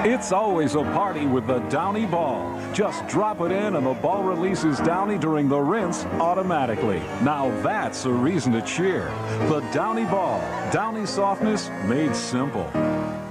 It's always a party with the Downy ball. Just drop it in and the ball releases Downy during the rinse automatically. Now that's a reason to cheer. The Downy ball. Downy softness made simple.